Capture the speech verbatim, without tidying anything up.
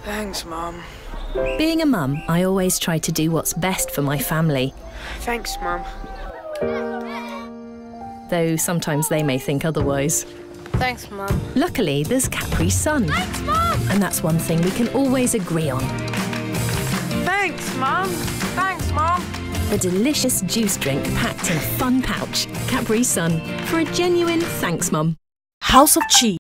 Thanks, Mum. Being a mum, I always try to do what's best for my family. Thanks, Mum. Though sometimes they may think otherwise. Thanks, Mum. Luckily, there's Capri-Sonne. Thanks, Mum! And that's one thing we can always agree on. Thanks, Mum. Thanks, Mum. The delicious juice drink packed in a fun pouch. Capri-Sonne, for a genuine thanks, Mum. House of Cheese.